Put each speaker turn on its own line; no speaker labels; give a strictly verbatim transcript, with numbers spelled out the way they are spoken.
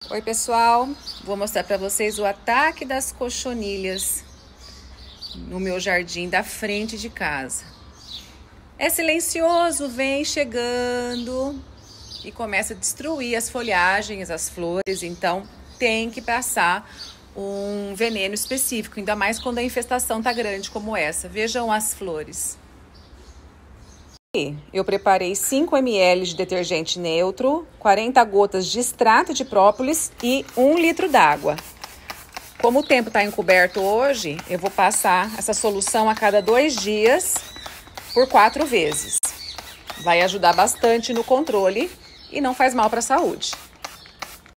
Oi pessoal, vou mostrar para vocês o ataque das cochonilhas no meu jardim da frente de casa. É silencioso, vem chegando e começa a destruir as folhagens, as flores, então tem que passar um veneno específico, ainda mais quando a infestação tá grande como essa. Vejam as flores. Eu preparei cinco mililitros de detergente neutro, quarenta gotas de extrato de própolis e um litro d'água. Como o tempo está encoberto hoje, eu vou passar essa solução a cada dois dias por quatro vezes. Vai ajudar bastante no controle e não faz mal para a saúde.